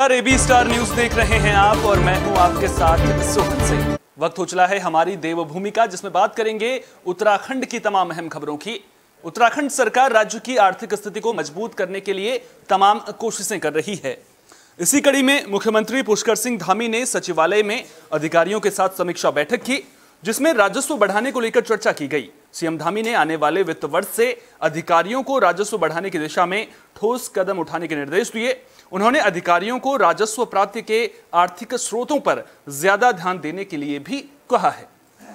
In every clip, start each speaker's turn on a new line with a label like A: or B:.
A: AB star news देख रहे हैं आप और मैं हूं आपके साथ सोहन सिंह। वक्त हो चला है हमारी देवभूमि का, जिसमें बात करेंगे उत्तराखंड की तमाम अहम खबरों की। उत्तराखंड सरकार राज्य की आर्थिक स्थिति को मजबूत करने के लिए तमाम कोशिशें कर रही है। इसी कड़ी में मुख्यमंत्री पुष्कर सिंह धामी ने सचिवालय में अधिकारियों के साथ समीक्षा बैठक की, जिसमें राजस्व बढ़ाने को लेकर चर्चा की गई। सीएम धामी ने आने वाले वित्त वर्ष से अधिकारियों को राजस्व बढ़ाने की दिशा में ठोस कदम उठाने के निर्देश दिए। उन्होंने अधिकारियों को राजस्व प्राप्ति के आर्थिक स्रोतों पर ज्यादा ध्यान देने के लिए भी कहा है।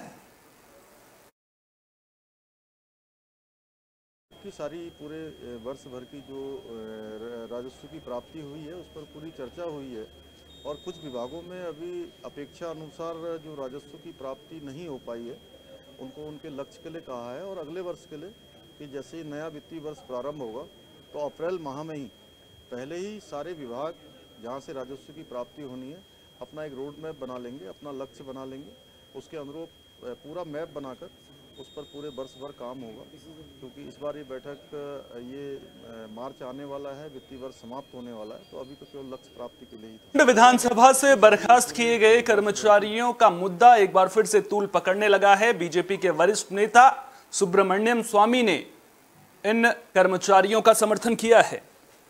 B: की सारी पूरे वर्ष भर की जो राजस्व की प्राप्ति हुई है उस पर पूरी चर्चा हुई है और कुछ विभागों में अभी अपेक्षा अनुसार जो राजस्व की प्राप्ति नहीं हो पाई है उनको उनके लक्ष्य के लिए कहा है और अगले वर्ष के लिए कि जैसे ही नया वित्तीय वर्ष प्रारंभ होगा तो अप्रैल माह में ही पहले ही सारे विभाग जहाँ से राजस्व की प्राप्ति होनी है अपना एक रोड मैप बना लेंगे, अपना लक्ष्य बना लेंगे, उसके अनुरूप पूरा मैप बनाकर उस पर पूरे वर्ष भर काम होगा। क्योंकि इस बार ये बैठक मार्च आने वाला है, वित्तीय वर्ष समाप्त होने वाला है, तो अभी तो केवल लक्ष्य प्राप्ति के लिए ही था।
A: विधानसभा से बर्खास्त किए गए कर्मचारियों का मुद्दा एक बार फिर से तूल पकड़ने लगा है। बीजेपी के वरिष्ठ नेता सुब्रमण्यम स्वामी ने इन कर्मचारियों का समर्थन किया है।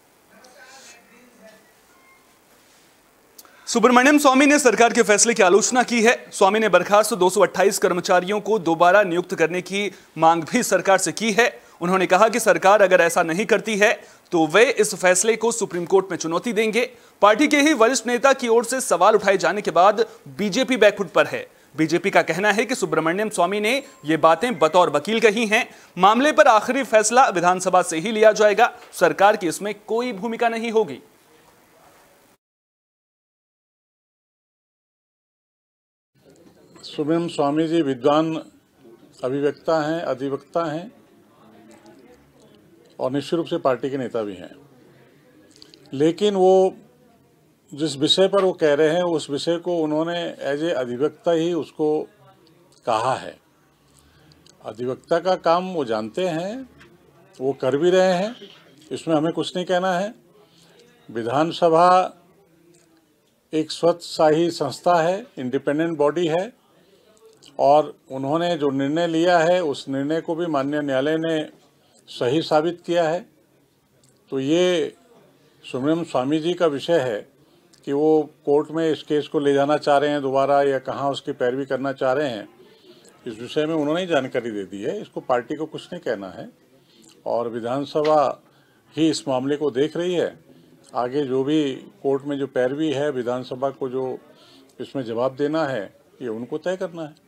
A: सुब्रमण्यम स्वामी ने सरकार के फैसले की आलोचना की है। स्वामी ने बर्खास्त 228 कर्मचारियों को दोबारा नियुक्त करने की मांग भी सरकार से की है। उन्होंने कहा कि सरकार अगर ऐसा नहीं करती है तो वे इस फैसले को सुप्रीम कोर्ट में चुनौती देंगे। पार्टी के ही वरिष्ठ नेता की ओर से सवाल उठाए जाने के बाद बीजेपी बैकफुट पर है। बीजेपी का कहना है कि सुब्रमण्यम स्वामी ने ये बातें बतौर वकील कही हैं। मामले पर आखिरी फैसला विधानसभा से ही लिया जाएगा। सरकार की इसमें कोई भूमिका नहीं होगी।
C: सुब्रमण्यम स्वामी जी विद्वान अभिवक्ता हैं, अधिवक्ता हैं और निश्चित रूप से पार्टी के नेता भी हैं। लेकिन वो जिस विषय पर वो कह रहे हैं उस विषय को उन्होंने एज ए अधिवक्ता ही उसको कहा है। अधिवक्ता का काम वो जानते हैं, वो कर भी रहे हैं, इसमें हमें कुछ नहीं कहना है। विधानसभा एक स्वतःशाही संस्था है, इंडिपेंडेंट बॉडी है और उन्होंने जो निर्णय लिया है उस निर्णय को भी माननीय न्यायालय ने सही साबित किया है। तो ये सुब्रमण्यम स्वामी जी का विषय है कि वो कोर्ट में इस केस को ले जाना चाह रहे हैं दोबारा या कहाँ उसकी पैरवी करना चाह रहे हैं, इस विषय में उन्होंने ही जानकारी दे दी है। इसको पार्टी को कुछ नहीं कहना है और विधानसभा ही इस मामले को देख रही है। आगे जो भी कोर्ट में जो पैरवी है, विधानसभा को जो इसमें जवाब देना है, ये उनको तय करना है।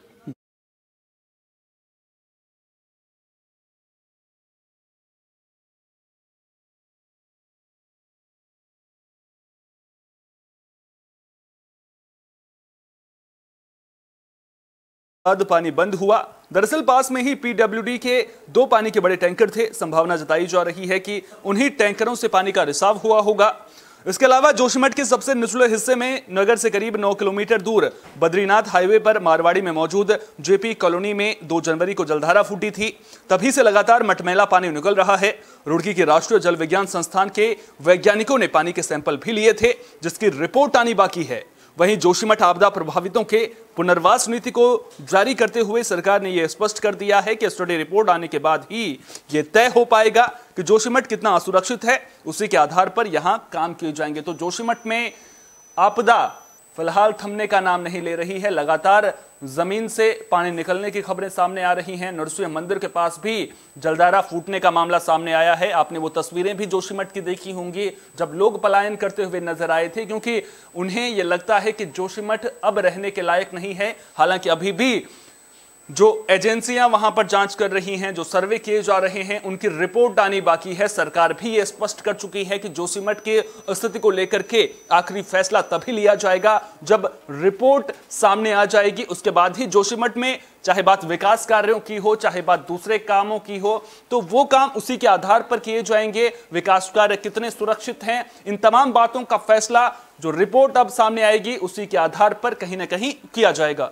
A: बाद पानी बंद हुआ। दरअसल पास में ही पीडब्ल्यूडी के 2 पानी के बड़े टैंकर थे। संभावना जताई जा रही है कि उन्हीं टैंकरों से पानी का रिसाव हुआ होगा। इसके अलावा जोशीमठ के सबसे निचले हिस्से में नगर से करीब 9 किलोमीटर दूर बद्रीनाथ हाईवे पर मारवाड़ी में मौजूद जेपी कॉलोनी में 2 जनवरी को जलधारा फूटी थी। तभी से लगातार मटमैला पानी निकल रहा है। रुड़की के राष्ट्रीय जल विज्ञान संस्थान के वैज्ञानिकों ने पानी के सैंपल भी लिए थे, जिसकी रिपोर्ट आनी बाकी है। वहीं जोशीमठ आपदा प्रभावितों के पुनर्वास नीति को जारी करते हुए सरकार ने यह स्पष्ट कर दिया है कि स्टडी रिपोर्ट आने के बाद ही यह तय हो पाएगा कि जोशीमठ कितना असुरक्षित है। उसी के आधार पर यहां काम किए जाएंगे। तो जोशीमठ में आपदा फिलहाल थमने का नाम नहीं ले रही है। लगातार जमीन से पानी निकलने की खबरें सामने आ रही हैं। नरसिंह मंदिर के पास भी जलधारा फूटने का मामला सामने आया है। आपने वो तस्वीरें भी जोशीमठ की देखी होंगी जब लोग पलायन करते हुए नजर आए थे, क्योंकि उन्हें यह लगता है कि जोशीमठ अब रहने के लायक नहीं है। हालांकि अभी भी जो एजेंसियां वहां पर जांच कर रही हैं, जो सर्वे किए जा रहे हैं, उनकी रिपोर्ट आनी बाकी है। सरकार भी यह स्पष्ट कर चुकी है कि जोशीमठ की स्थिति को लेकर के आखिरी फैसला तभी लिया जाएगा जब रिपोर्ट सामने आ जाएगी। उसके बाद ही जोशीमठ में चाहे बात विकास कार्यों की हो, चाहे बात दूसरे कामों की हो, तो वो काम उसी के आधार पर किए जाएंगे। विकास कार्य कितने सुरक्षित हैं, इन तमाम बातों का फैसला जो रिपोर्ट अब सामने आएगी उसी के आधार पर कहीं ना कहीं किया जाएगा।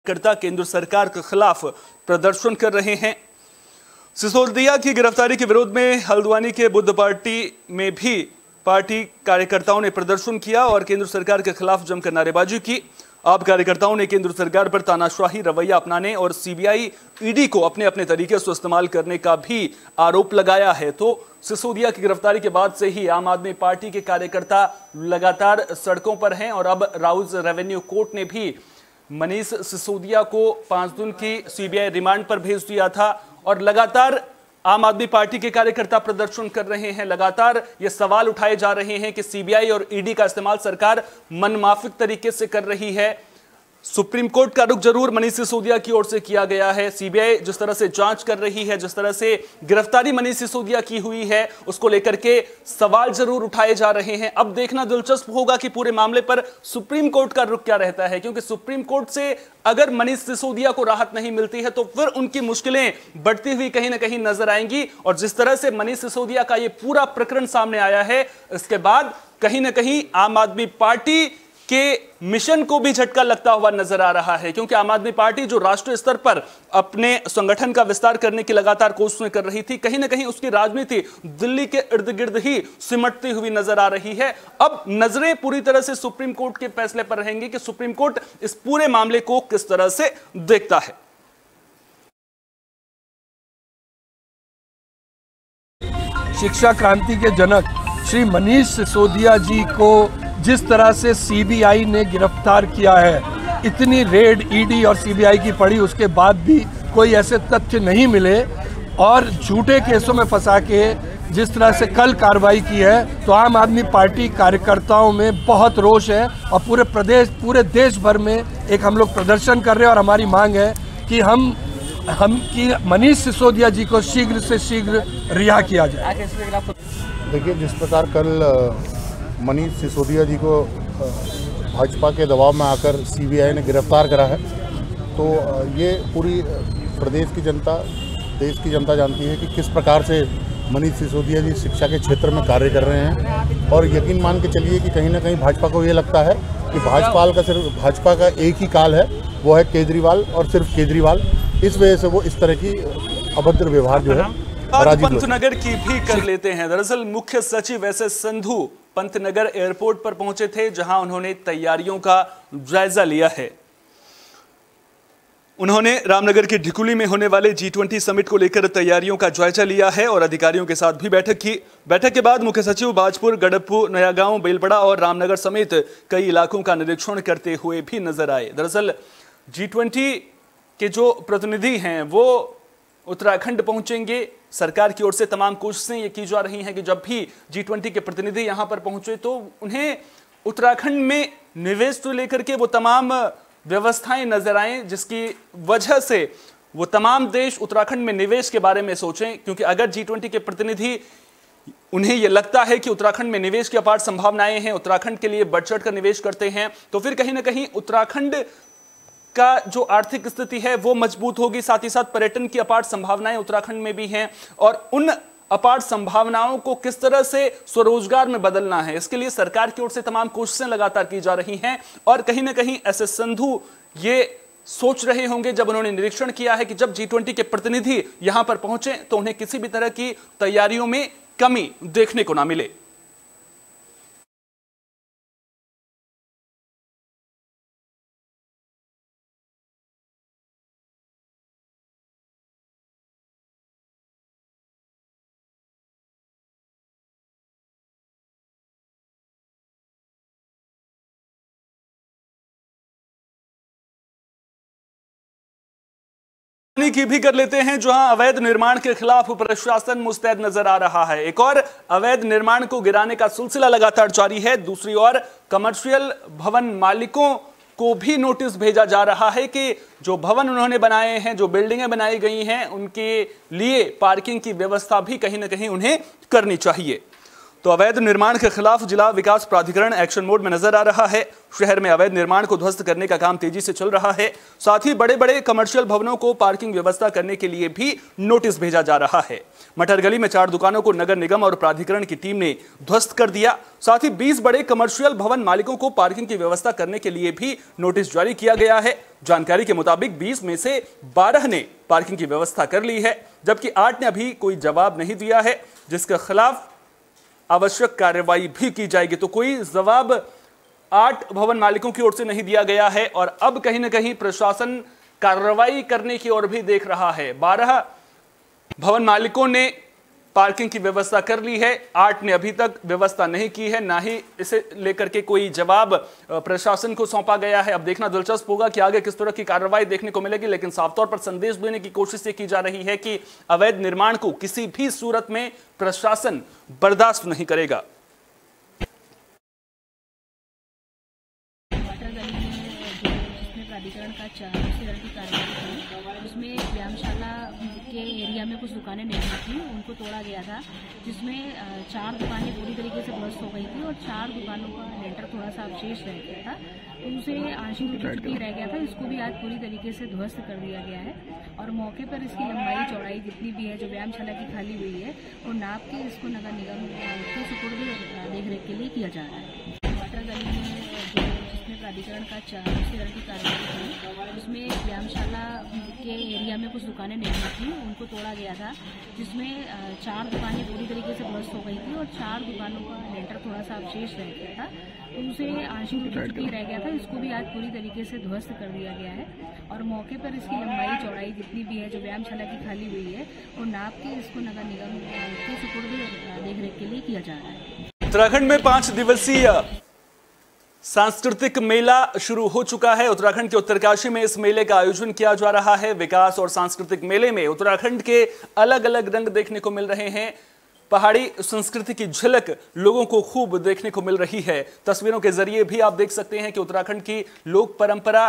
A: कार्यकर्ता केंद्र सरकार के खिलाफ प्रदर्शन कर रहे हैं। सिसोदिया की गिरफ्तारी के विरोध में हल्द्वानी के बुद्ध पार्टी में भी पार्टी कार्यकर्ताओं ने प्रदर्शन किया और केंद्र सरकार के खिलाफ जमकर नारेबाजी की। आप कार्यकर्ताओं ने केंद्र सरकार पर तानाशाही रवैया अपनाने और सीबीआई ईडी को अपने अपने तरीके से इस्तेमाल करने का भी आरोप लगाया है। तो सिसोदिया की गिरफ्तारी के बाद से ही आम आदमी पार्टी के कार्यकर्ता लगातार सड़कों पर हैं और अब राउज रेवेन्यू कोर्ट ने भी मनीष सिसोदिया को 5 दिन की सीबीआई रिमांड पर भेज दिया था और लगातार आम आदमी पार्टी के कार्यकर्ता प्रदर्शन कर रहे हैं। लगातार ये सवाल उठाए जा रहे हैं कि सीबीआई और ईडी का इस्तेमाल सरकार मनमाफिक तरीके से कर रही है। सुप्रीम कोर्ट का रुख जरूर मनीष सिसोदिया की ओर से किया गया है। सीबीआई जिस तरह से जांच कर रही है, जिस तरह से गिरफ्तारी मनीष सिसोदिया की हुई है, उसको लेकर के सवाल जरूर उठाए जा रहे हैं। अब देखना दिलचस्प होगा कि पूरे मामले पर सुप्रीम कोर्ट का रुख क्या रहता है, क्योंकि सुप्रीम कोर्ट से अगर मनीष सिसोदिया को राहत नहीं मिलती है तो फिर उनकी मुश्किलें बढ़ती हुई कहीं ना कहीं नजर आएंगी। और जिस तरह से मनीष सिसोदिया का यह पूरा प्रकरण सामने आया है, इसके बाद कहीं ना कहीं आम आदमी पार्टी के मिशन को भी झटका लगता हुआ नजर आ रहा है, क्योंकि आम आदमी पार्टी जो राष्ट्रीय स्तर पर अपने संगठन का विस्तार करने की लगातार कोशिशें कर रही थी, कहीं ना कहीं उसकी राजनीति दिल्ली के इर्द गिर्द ही सिमटती हुई नजर आ रही है। अब नजरें पूरी तरह से सुप्रीम कोर्ट के फैसले पर रहेंगी कि सुप्रीम कोर्ट इस पूरे मामले को किस तरह से देखता है।
D: शिक्षा क्रांति के जनक श्री मनीष सिसोदिया जी को जिस तरह से सीबीआई ने गिरफ्तार किया है, इतनी रेड ईडी और सीबीआई की पड़ी, उसके बाद भी कोई ऐसे तथ्य नहीं मिले और झूठे केसों में फंसा के जिस तरह से कल कार्रवाई की है, तो आम आदमी पार्टी कार्यकर्ताओं में बहुत रोष है और पूरे देश भर में एक हम लोग प्रदर्शन कर रहे हैं और हमारी मांग है कि मनीष सिसोदिया जी को शीघ्र से शीघ्र रिहा किया जाए।
E: देखिए, जिस प्रकार कल मनीष सिसोदिया जी को भाजपा के दबाव में आकर सीबीआई ने गिरफ्तार करा है, तो ये पूरी प्रदेश की जनता, देश की जनता जानती है कि किस प्रकार से मनीष सिसोदिया जी शिक्षा के क्षेत्र में कार्य कर रहे हैं। और यकीन मान के चलिए कि कहीं ना कहीं भाजपा को ये लगता है कि भाजपा का एक ही काल है, वो है केजरीवाल और सिर्फ केजरीवाल। इस वजह से वो इस तरह की अभद्र व्यवहार जो है
A: पंतनगर की भी कर लेते हैं। दरअसल मुख्य सचिव S S Sandhu Pantnagar airport पर पहुंचे थे, जहां उन्होंने तैयारियों का जायजा लिया है। उन्होंने रामनगर के ढिकुली में होने वाले G20 समिट को लेकर तैयारियों का जायजा लिया है और अधिकारियों के साथ भी बैठक की। बैठक के बाद मुख्य सचिव बाजपुर, गड़प्पू, नयागांव, बेलपड़ा और रामनगर समेत कई इलाकों का निरीक्षण करते हुए भी नजर आए। दरअसल G20 के जो प्रतिनिधि हैं वो उत्तराखंड पहुंचेंगे। सरकार की ओर से तमाम कोशिशें ये की जा रही हैं कि जब भी G20 के प्रतिनिधि यहां पर पहुंचे तो उन्हें उत्तराखंड में निवेश को लेकर के वो तमाम व्यवस्थाएं नजर आएं, जिसकी वजह से वो तमाम देश उत्तराखंड में निवेश के बारे में सोचें। क्योंकि अगर G20 के प्रतिनिधि, उन्हें यह लगता है कि उत्तराखंड में निवेश की अपार संभावनाएं हैं, उत्तराखंड के लिए बढ़ चढ़ कर निवेश करते हैं, तो फिर कहीं ना कहीं उत्तराखंड का जो आर्थिक स्थिति है वो मजबूत होगी। साथ ही साथ पर्यटन की अपार संभावनाएं उत्तराखंड में भी हैं और उन अपार संभावनाओं को किस तरह से स्वरोजगार में बदलना है, इसके लिए सरकार की ओर से तमाम कोशिशें लगातार की जा रही हैं। और कहीं ना कहीं एस एस संधू ये सोच रहे होंगे, जब उन्होंने निरीक्षण किया है कि जब G20 के प्रतिनिधि यहां पर पहुंचे तो उन्हें किसी भी तरह की तैयारियों में कमी देखने को ना मिले। की भी कर लेते हैं, जहां अवैध निर्माण के खिलाफ प्रशासन मुस्तैद नजर आ रहा है। एक और अवैध निर्माण को गिराने का सिलसिला लगातार जारी है। दूसरी ओर कमर्शियल भवन मालिकों को भी नोटिस भेजा जा रहा है कि जो भवन उन्होंने बनाए हैं, जो बिल्डिंगें बनाई गई हैं, उनके लिए पार्किंग की व्यवस्था भी कहीं ना कहीं उन्हें करनी चाहिए। तो अवैध निर्माण के खिलाफ जिला विकास प्राधिकरण एक्शन मोड में नजर आ रहा है। शहर में अवैध निर्माण को ध्वस्त करने का काम तेजी से चल रहा है। साथ ही बड़े बड़े कमर्शियल भवनों को पार्किंग व्यवस्था करने के लिए भी नोटिस भेजा जा रहा है। मटर गली में 4 दुकानों को नगर निगम और प्राधिकरण की टीम ने ध्वस्त कर दिया। साथ ही 20 बड़े कमर्शियल भवन मालिकों को पार्किंग की व्यवस्था करने के लिए भी नोटिस जारी किया गया है। जानकारी के मुताबिक 20 में से 12 ने पार्किंग की व्यवस्था कर ली है, जबकि 8 ने अभी कोई जवाब नहीं दिया है, जिसके खिलाफ आवश्यक कार्रवाई भी की जाएगी। तो कोई जवाब 8 भवन मालिकों की ओर से नहीं दिया गया है और अब कहीं ना कहीं प्रशासन कार्रवाई करने की ओर भी देख रहा है। 12 भवन मालिकों ने पार्किंग की व्यवस्था कर ली है, 8 ने अभी तक व्यवस्था नहीं की है, ना ही इसे लेकर के कोई जवाब प्रशासन को सौंपा गया है। अब देखना दिलचस्प होगा कि आगे किस तरह की कार्रवाई देखने को मिलेगी, लेकिन साफ तौर पर संदेश देने की कोशिश ये की जा रही है कि अवैध निर्माण को किसी भी सूरत में प्रशासन बर्दाश्त नहीं करेगा।
F: प्राधिकरण का 4 की कार्रवाई थी, उसमें व्यायामशाला के एरिया में कुछ दुकानें नहीं थी, उनको तोड़ा गया था, जिसमें 4 दुकानें पूरी तरीके से ध्वस्त हो गई थी और 4 दुकानों का लेंटर थोड़ा सा अवशेष रह गया था, तो उसे आंशिक रूप से रह गया था। इसको भी आज पूरी तरीके से ध्वस्त कर दिया गया है और मौके पर इसकी लंबाई चौड़ाई जितनी भी है जो व्यायामशाला की खाली हुई है वो नाप के इसको नगर निगम के सुपुर्द देखरेख के लिए किया जा रहा है। मटर गली में जिसमें प्राधिकरण का 4 की कार्रवाई थी, उसमें व्यायामशाला के एरिया में कुछ दुकानें नहीं थी, उनको तोड़ा गया था, जिसमें 4 दुकानें पूरी तरीके से ध्वस्त हो गई थी और 4 दुकानों का लेंटर थोड़ा सा अवशेष रह गया था, तो उसे आंशिक रूप से रह गया था। इसको भी आज पूरी तरीके से ध्वस्त कर दिया गया है और मौके पर इसकी लंबाई चौड़ाई जितनी भी है जो व्यायामशाला की खाली हुई है वो नाप के इसको नगर निगम के सुपुर्द देखरेख के लिए किया जा रहा है।
A: उत्तराखंड में 5 दिवसीय सांस्कृतिक मेला शुरू हो चुका है। उत्तराखंड के उत्तरकाशी में इस मेले का आयोजन किया जा रहा है। विकास और सांस्कृतिक मेले में उत्तराखंड के अलग अलग रंग देखने को मिल रहे हैं। पहाड़ी संस्कृति की झलक लोगों को खूब देखने को मिल रही है। तस्वीरों के जरिए भी आप देख सकते हैं कि उत्तराखंड की लोक परंपरा,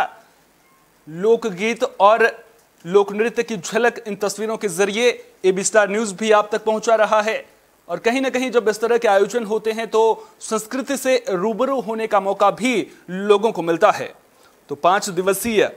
A: लोकगीत और लोक नृत्य की झलक इन तस्वीरों के जरिए एबी स्टार न्यूज भी आप तक पहुंचा रहा है। और कहीं ना कहीं जब इस तरह के आयोजन होते हैं तो संस्कृति से रूबरू होने का मौका भी लोगों को मिलता है। तो 5 दिवसीय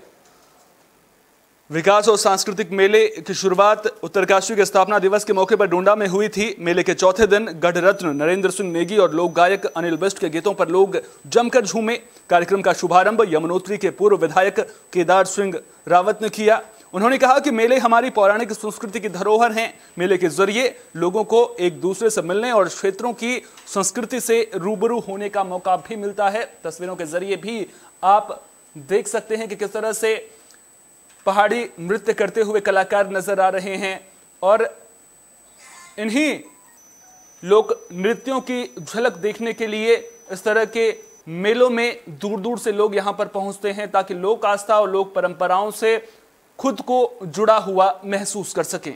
A: विकास और सांस्कृतिक मेले की शुरुआत उत्तरकाशी के स्थापना दिवस के मौके पर डोंडा में हुई थी। मेले के चौथे दिन गढ़ रत्न नरेंद्र सिंह नेगी और लोक गायक अनिल बिष्ट के गीतों पर लोग जमकर झूमे। कार्यक्रम का शुभारंभ यमुनोत्री के पूर्व विधायक केदार सिंह रावत ने किया। उन्होंने कहा कि मेले हमारी पौराणिक संस्कृति की धरोहर हैं। मेले के जरिए लोगों को एक दूसरे से मिलने और क्षेत्रों की संस्कृति से रूबरू होने का मौका भी मिलता है। तस्वीरों के जरिए भी आप देख सकते हैं कि किस तरह से पहाड़ी नृत्य करते हुए कलाकार नजर आ रहे हैं और इन्हीं लोक नृत्यों की झलक देखने के लिए इस तरह के मेलों में दूर दूर से लोग यहां पर पहुंचते हैं ताकि लोक आस्था और लोक परंपराओं से खुद को जुड़ा हुआ महसूस कर सकें।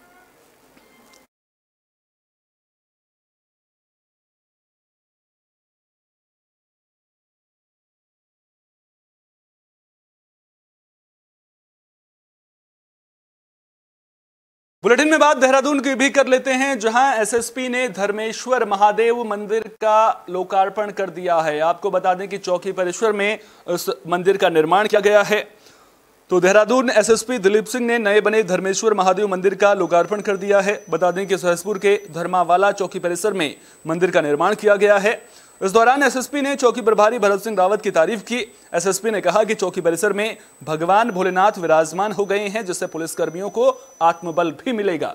A: बुलेटिन में बात देहरादून की भी कर लेते हैं, जहां एसएसपी ने धर्मेश्वर महादेव मंदिर का लोकार्पण कर दिया है। आपको बता दें कि चौकी परिसर में उस मंदिर का निर्माण किया गया है। तो देहरादून एसएसपी दिलीप सिंह ने नए बने धर्मेश्वर महादेव मंदिर का लोकार्पण कर दिया है। बता दें कि सहसपुर के धर्मावाला चौकी परिसर में मंदिर का निर्माण किया गया है। इस दौरान एसएसपी ने चौकी प्रभारी भरत सिंह रावत की तारीफ की। एसएसपी ने कहा कि चौकी परिसर में भगवान भोलेनाथ विराजमान हो गए हैं, जिससे पुलिसकर्मियों को आत्मबल भी मिलेगा।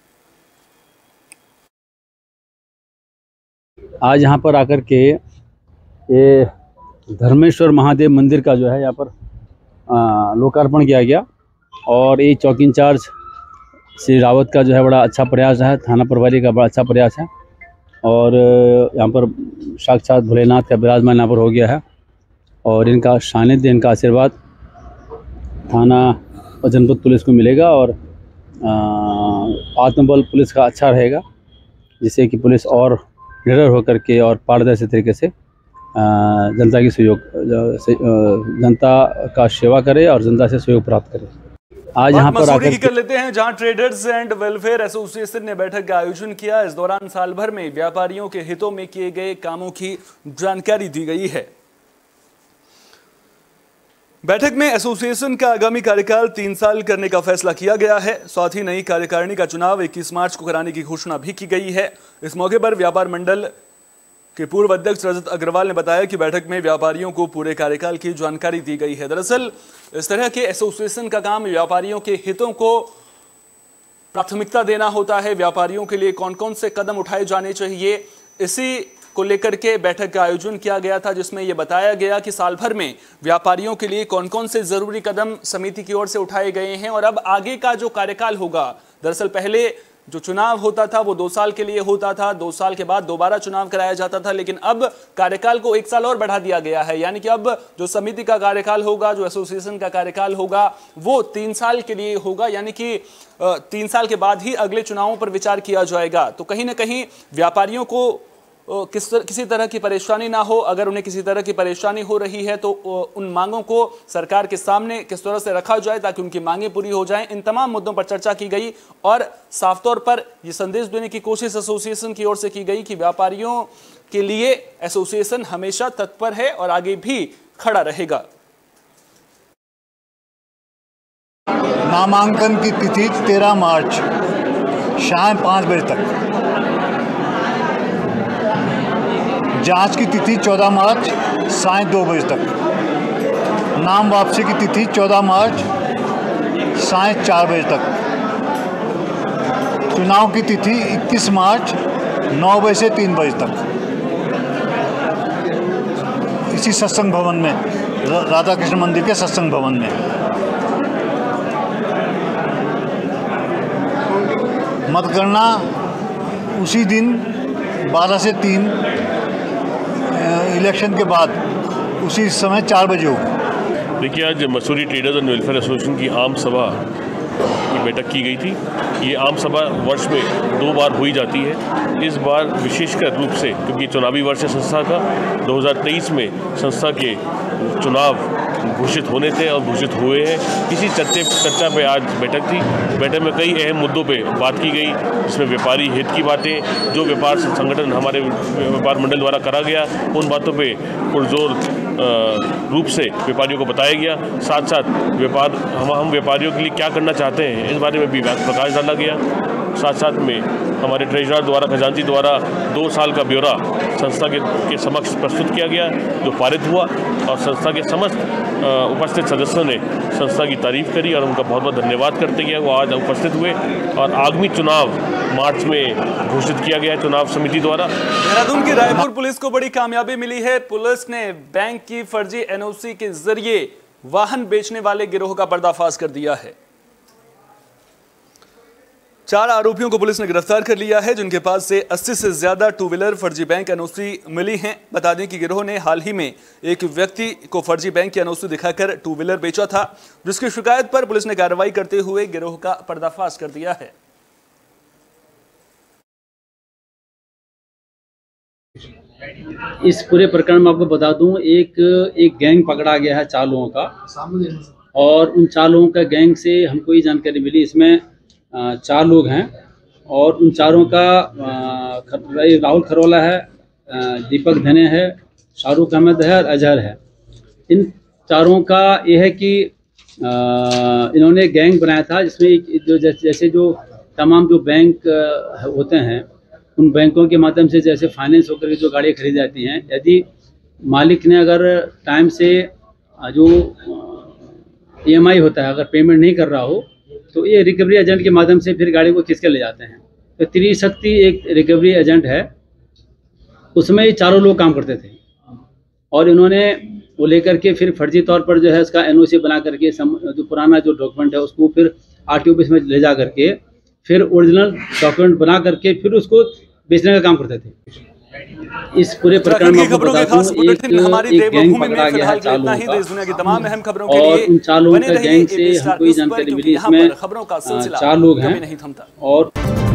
G: आज यहाँ पर आकर के ये धर्मेश्वर महादेव मंदिर का जो है यहाँ पर लोकार्पण किया गया और ये चौकी इंचार्ज श्री रावत का जो है बड़ा अच्छा प्रयास है, थाना प्रभारी का बड़ा अच्छा प्रयास है और यहाँ पर साक्षात भोलेनाथ का विराजमान यहाँ पर हो गया है और इनका सानिध्य, इनका आशीर्वाद थाना और जनपद पुलिस को मिलेगा और आत्मबल पुलिस का अच्छा रहेगा, जिससे कि पुलिस और निडर होकर के और पारदर्शी तरीके से जनता की सहयोग जनता का सेवा करे और जनता से सहयोग प्राप्त करे। आज यहाँ पर
A: मसूरी
G: आकर
A: की कर लेते हैं, जहां ट्रेडर्स एंड वेलफेयर एसोसिएशन ने बैठक का आयोजन किया। इस दौरान साल भर में व्यापारियों के हितों में किए गए कामों की जानकारी दी गई है। बैठक में एसोसिएशन का आगामी कार्यकाल 3 साल करने का फैसला किया गया है। साथ ही नई कार्यकारिणी का चुनाव 21 मार्च को कराने की घोषणा भी की गई है। इस मौके पर व्यापार मंडल के पूर्व अध्यक्ष रजत अग्रवाल ने बताया कि बैठक में व्यापारियों को पूरे कार्यकाल की जानकारी दी गई है। दरअसल इस तरह के एसोसिएशन का काम व्यापारियों के हितों को प्राथमिकता देना होता है। व्यापारियों के लिए कौन कौन से कदम उठाए जाने चाहिए, इसी को लेकर के बैठक का आयोजन किया गया था, जिसमें यह बताया गया कि साल भर में व्यापारियों के लिए कौन कौन से जरूरी कदम समिति की ओर से उठाए गए हैं और अब आगे का जो कार्यकाल होगा। दरअसल पहले जो चुनाव होता था वो 2 साल के लिए होता था, 2 साल के बाद दोबारा चुनाव कराया जाता था, लेकिन अब कार्यकाल को 1 साल और बढ़ा दिया गया है। यानी कि अब जो समिति का कार्यकाल होगा, जो एसोसिएशन का कार्यकाल होगा, वो 3 साल के लिए होगा। यानी कि 3 साल के बाद ही अगले चुनावों पर विचार किया जाएगा। तो कहीं ना कहीं व्यापारियों को किसी तरह की परेशानी ना हो। अगर उन्हें किसी तरह की परेशानी हो रही है तो उन मांगों को सरकार के सामने किस तरह से रखा जाए ताकि उनकी मांगें पूरी हो जाएं। इन तमाम मुद्दों पर चर्चा की गई और साफ तौर पर यह संदेश देने की कोशिश एसोसिएशन की ओर से की गई कि व्यापारियों के लिए एसोसिएशन हमेशा तत्पर है और आगे भी खड़ा रहेगा।
H: नामांकन की तिथि 13 मार्च शाम 5 बजे तक। जांच की तिथि 14 मार्च साय 2 बजे तक। नाम वापसी की तिथि 14 मार्च साय 4 बजे तक। चुनाव की तिथि 21 मार्च 9 बजे से 3 बजे तक। इसी सत्संग भवन में, राधा कृष्ण मंदिर के सत्संग भवन में। मतगणना उसी दिन 12 से 3 इलेक्शन के बाद उसी समय 4 बजे होगी।
I: देखिए, आज Mussoorie traders and welfare association की आम सभा की बैठक की गई थी। ये आम सभा वर्ष में 2 बार हुई जाती है। इस बार विशेषकर रूप से क्योंकि चुनावी वर्ष है संस्था का, 2023 में संस्था के चुनाव घोषित होने थे और घोषित हुए हैं। इसी चर्चा पे आज बैठक थी। बैठक में कई अहम मुद्दों पे बात की गई, जिसमें व्यापारी हित की बातें, जो व्यापार संगठन हमारे व्यापार मंडल द्वारा करा गया, उन बातों पे पुरजोर रूप से व्यापारियों को बताया गया। साथ साथ हम व्यापारियों के लिए क्या करना चाहते हैं, इस बारे में भी प्रकाश डाला गया। साथ साथ में हमारे ट्रेजरर द्वारा, खजांची द्वारा 2 साल का ब्यौरा संस्था के समक्ष प्रस्तुत किया गया, जो पारित हुआ और संस्था के समस्त उपस्थित सदस्यों ने संस्था की तारीफ करी और उनका बहुत बहुत धन्यवाद करते गया। वो आज उपस्थित हुए और आगामी चुनाव मार्च में घोषित किया गया है चुनाव समिति द्वारा।
A: देहरादून की रायपुर पुलिस को बड़ी कामयाबी मिली है। पुलिस ने बैंक की फर्जी एनओसी के जरिए वाहन बेचने वाले गिरोह का पर्दाफाश कर दिया है। 4 आरोपियों को पुलिस ने गिरफ्तार कर लिया है, जिनके पास से 80 से ज्यादा 2 व्हीलर फर्जी बैंक एनओसी मिली हैं। बता दें कि गिरोह ने हाल ही में एक व्यक्ति को फर्जी बैंक की एनओसी दिखाकर 2 व्हीलर बेचा था, जिसकी शिकायत पर पुलिस ने कार्रवाई करते हुए गिरोह का पर्दाफाश कर दिया है।
G: इस पूरे प्रकरण में आपको बता दूं, एक गैंग पकड़ा गया है 4 लोगों का, और उन 4 लोगों का गैंग से हमको ये जानकारी मिली, इसमें 4 लोग हैं और उन चारों का राहुल खरोला है, दीपक धने है, शाहरुख अहमद है और अजहर है। इन चारों का ये है कि इन्होंने गैंग बनाया था, जिसमें जैसे जो तमाम जो बैंक होते हैं, उन बैंकों के माध्यम से जैसे फाइनेंस होकर के जो गाड़ियाँ खरीदी जाती हैं, यदि मालिक ने अगर टाइम से जो EMI होता है अगर पेमेंट नहीं कर रहा हो, तो ये रिकवरी एजेंट के माध्यम से फिर गाड़ी को खींच के ले जाते हैं। तो त्रिशक्ति एक रिकवरी एजेंट है, उसमें ये 4 लोग काम करते थे और इन्होंने वो लेकर के फिर फर्जी तौर पर जो है उसका NOC बना करके जो पुराना जो डॉक्यूमेंट है उसको फिर RTO ऑफिस में ले जा करके फिर ओरिजिनल डॉक्यूमेंट बना करके फिर उसको बेचने का काम करते थे। इस पूरे प्रकरण में
A: खबरों के खास बुलेटिन हमारी देवभूमि में फिलहाल के इतना ही। देश दुनिया की तमाम अहम खबरों के लिए
G: उन 4 लोगों का गैंग से हमको ये जानकारी मिली, इसमें 4 लोग हैं और